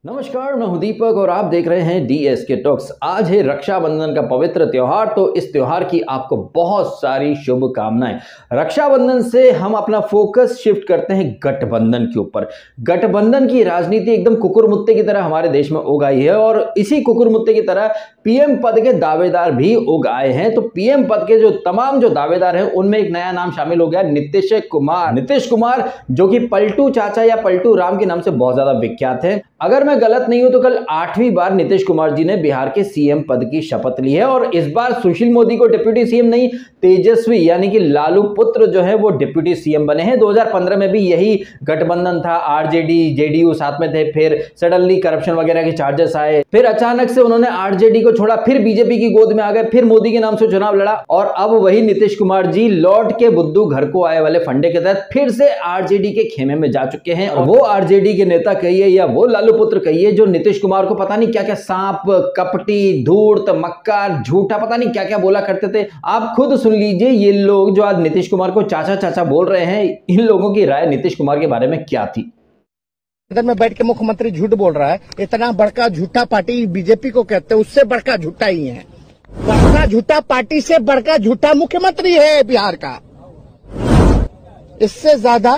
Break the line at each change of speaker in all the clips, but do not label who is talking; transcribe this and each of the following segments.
नमस्कार, मैं हूं दीपक और आप देख रहे हैं डीएसके टॉक्स। आज है रक्षाबंधन का पवित्र त्योहार, तो इस त्योहार की आपको बहुत सारी शुभकामनाएं। रक्षाबंधन से हम अपना फोकस शिफ्ट करते हैं गठबंधन के ऊपर। गठबंधन की राजनीति एकदम कुकुरमुत्ते की तरह हमारे देश में उग आई है और इसी कुकुरमुत्ते की तरह पीएम पद के दावेदार भी उग आए हैं। तो पीएम पद के तमाम दावेदार हैं उनमें एक नया नाम शामिल हो गया, नीतीश कुमार, जो कि पलटू चाचा या पलटू राम के नाम से बहुत ज्यादा विख्यात है। अगर मैं गलत नहीं हूं तो कल 8वीं बार नीतीश कुमार जी ने बिहार के सीएम पद की शपथ ली है और इस बार सुशील मोदी को डिप्यूटी सीएम नहीं, तेजस्वी यानी कि लालू पुत्र जो है वो डिप्यूटी सीएम बने हैं। 2015 में भी यही गठबंधन था, आरजेडी जेडीयू साथ में थे, फिर सडनली करप्शन वगैरह के चार्जेस आए, फिर अचानक से उन्होंने आरजेडी को छोड़ा, फिर बीजेपी की गोद में आ गए, फिर मोदी के नाम से चुनाव लड़ा और अब वही नीतीश कुमार जी लौट के बुद्धू घर को आए वाले फंडे के तहत फिर से आरजेडी के खेमे में जा चुके हैं। और वो आरजेडी के नेता कहिए या वो लालू पुत्र कहिए जो नीतीश कुमार को पता नहीं क्या क्या सांप, कपटी, धूर्त, मक्कार, झूठा, पता नहीं क्या क्या बोला करते थे। आप खुद सुन लीजिए ये लोग जो आज नीतीश कुमार को चाचा चाचा बोल रहे हैं, इन लोगों की राय नीतीश कुमार के बारे में क्या थी।
सदन में बैठ के मुख्यमंत्री झूठ बोल रहा है। इतना बड़का झूठा पार्टी बीजेपी को कहते हैं, उससे बड़का झूठा ही है। बड़का झूठा पार्टी से बड़का झूठा मुख्यमंत्री है बिहार का। इससे ज्यादा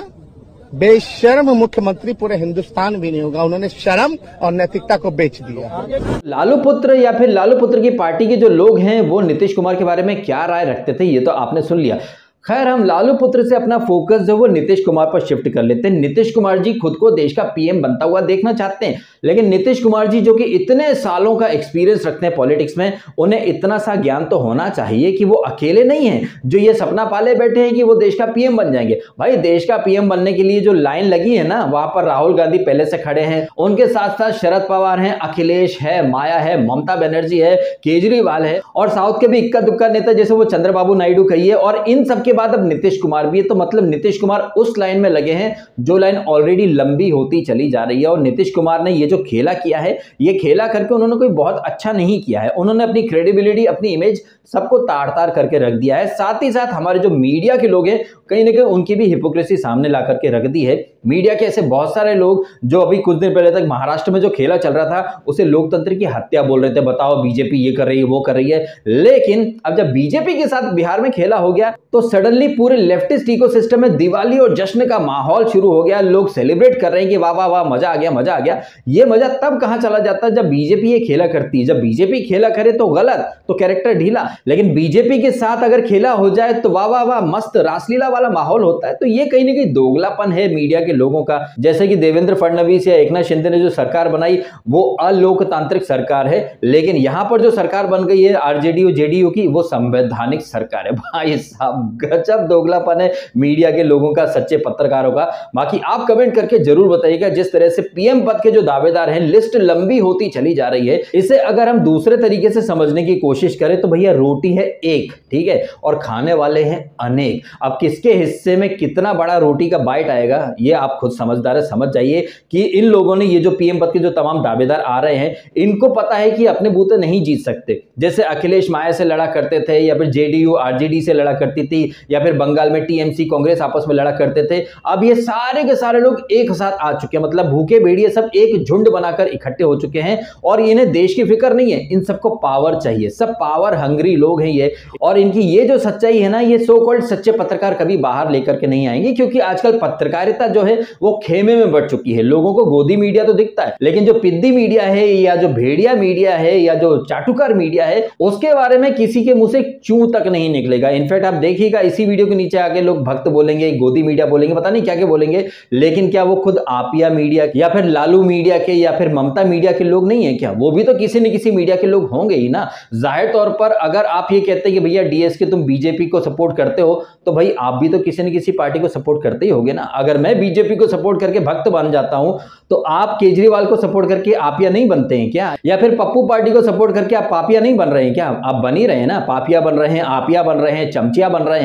बेशर्म मुख्यमंत्री पूरे हिंदुस्तान भी नहीं होगा। उन्होंने शर्म और नैतिकता को बेच दिया।
लालू पुत्र या फिर लालू पुत्र की पार्टी के जो लोग हैं वो नीतीश कुमार के बारे में क्या राय रखते थे ये तो आपने सुन लिया। खैर, हम लालू पुत्र से अपना फोकस जो वो नीतीश कुमार पर शिफ्ट कर लेते हैं। नीतीश कुमार जी खुद को देश का पीएम बनता हुआ देखना चाहते हैं, लेकिन नीतीश कुमार जी जो कि इतने सालों का एक्सपीरियंस रखते हैं पॉलिटिक्स में, उन्हें इतना सा ज्ञान तो होना चाहिए कि वो अकेले नहीं हैं जो ये सपना पाले बैठे हैं कि वो देश का पीएम बन जाएंगे। भाई, देश का पीएम बनने के लिए जो लाइन लगी है ना, वहां पर राहुल गांधी पहले से खड़े हैं, उनके साथ साथ शरद पवार हैं, अखिलेश है, माया है, ममता बनर्जी है, केजरीवाल है और साउथ के भी इक्का दुक्का नेता जैसे वो चंद्रबाबू नायडू कहिए, और इन सबके बाद अब नीतीश कुमार भी है। तो मतलब नीतीश कुमार उस लाइन में लगे हैं जो लाइन ऑलरेडी लंबी होती चली जा रही है। और नीतीश कुमार ने ये जो खेला किया है, ये खेला करके उन्होंने कोई बहुत अच्छा नहीं किया है। उन्होंने अपनी क्रेडिबिलिटी, अपनी इमेज सबको तार तार करके रख दिया है। साथ ही साथ हमारे जो मीडिया के लोग हैं, कहीं ना कहीं उनकी भी हिपोक्रेसी सामने ला करके रख दी है। मीडिया के ऐसे बहुत सारे लोग जो अभी कुछ दिन पहले तक महाराष्ट्र में जो खेला चल रहा था उसे लोकतंत्र की हत्या बोल रहे थे। बताओ, बीजेपी ये कर रही है, वो कर रही है। लेकिन अब जब बीजेपी के साथ बिहार में खेला हो गया तो सडनली पूरे लेफ्टिस्ट इकोसिस्टम में दिवाली और जश्न का माहौल शुरू हो गया। लोग सेलिब्रेट कर रहे हैं कि वाह वाह वाह, मजा आ गया, मजा आ गया। ये मजा तब कहां चला जाता है जब बीजेपी ये खेला करती है। जब बीजेपी खेला करे तो गलत, तो कैरेक्टर ढीला, लेकिन बीजेपी के साथ अगर खेला हो जाए तो वाह वाह वाह, मस्त रासलीला वाला माहौल होता है। तो ये कहीं ना कहीं दोगलापन है मीडिया के लोगों का। जैसे कि देवेंद्र फडणवीस या एकनाथ शिंदे ने जो सरकार बनाई वो अलोकतांत्रिक सरकार है, लेकिन यहां पर जो सरकार बन गई है आरजेडी और जेडीयू की, वो संवैधानिक सरकार है। भाई साहब, गजब दोगलापन है मीडिया के लोगों का, सच्चे पत्रकारों का। बाकी आप कमेंट करके जरूर बताइएगा, जिस तरह से पीएम पद के जो दावेदार हैं, लिस्ट लंबी होती चली जा रही है। इसे अगर हम दूसरे तरीके से समझने की कोशिश करें तो भैया रोटी है एक, ठीक है, और खाने वाले हैं अनेक। अब किसके हिस्से में कितना बड़ा रोटी का बाइट आएगा ये आप खुद समझदार है, समझ जाइए कि इन लोगों ने, ये जो पीएम पद के जो तमाम दावेदार आ रहे हैं, इनको पता है कि अपने बूते नहीं जीत सकते। जैसे अखिलेश माया से लड़ा करते थे, या फिर जेडीयू आरजेडी से लड़ा करती थी, या फिर बंगाल में टीएमसी कांग्रेस आपस में लड़ा करते थे। अब ये सारे के सारे लोग एक साथ आ चुके हैं, मतलब भूखे भेड़िए सब एक झुंड बनाकर इकट्ठे हो चुके हैं और इन्हें देश की फिक्र नहीं है, इन सबको पावर चाहिए। सब पावर हंग्री लोग हैं ये, और इनकी ये जो सच्चाई है ना, ये सो कॉल्ड सच्चे पत्रकार कभी बाहर लेकर के नहीं आएंगे, क्योंकि आजकल पत्रकारिता जो है वो खेमे में बढ़ चुकी है। लोगों को गोदी मीडिया तो दिखता है, लेकिन जो पिद्दी मीडिया है या जो भेड़िया मीडिया है या जो चाटुकार मीडिया है, उसके बारे में किसी के मुंह से चू तक नहीं निकलेगा। इनफैक्ट आप देखिएगा, इसी वीडियो के नीचे आके लोग भक्त बोलेंगे, गोदी मीडिया बोलेंगे, पता नहीं क्या क्या बोलेंगे, लेकिन क्या वो खुद आपिया मीडिया या फिर लालू मीडिया के या फिर ममता मीडिया के लोग नहीं है क्या? वो भी तो किसी न किसी मीडिया के लोग होंगे ही ना। जाहिर तौर पर अगर आप ये कहते हैं कि भैया डीएसके तुम बीजेपी को सपोर्ट करते हो, तो भाई आप भी तो किसी न किसी पार्टी को सपोर्ट करते ही होगे ना। अगर मैं बीजेपी को सपोर्ट करके भक्त बन जाता हूं तो आप केजरीवाल को सपोर्ट करके आपिया नहीं बनते हैं क्या? या फिर पप्पू पार्टी को सपोर्ट करके आप पापिया नहीं बन रहे हैं क्या? आप बन ही रहे हैं ना, पापिया बन रहे हैं, आपिया बन रहे हैं, चमचिया बन रहे हैं।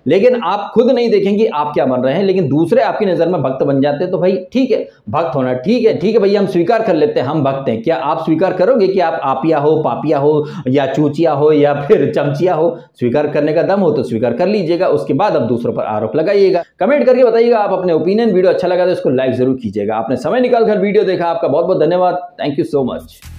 लेकिन आप खुद नहीं देखेंगे आप क्या बन रहे हैं, लेकिन दूसरे आपकी नजर में भक्त बन जाते हैं, तो भाई ठीक है, भक्त होना ठीक है भैया, हम स्वीकार कर लेते हैं हम भक्त हैं। क्या आप स्वीकार करोगे कि आप आपिया हो, पापिया हो, या चूचिया हो, या फिर चमचिया हो? स्वीकार करने का दम हो तो स्वीकार कर लीजिएगा, उसके बाद अब दूसरों पर आरोप लगाइएगा। कमेंट करके बताइएगा आप अपने ओपिनियन। वीडियो अच्छा लगा तो इसको लाइक जरूर कीजिएगा। आपने समय निकालकर वीडियो देखा, आपका बहुत बहुत धन्यवाद। Thank you so much.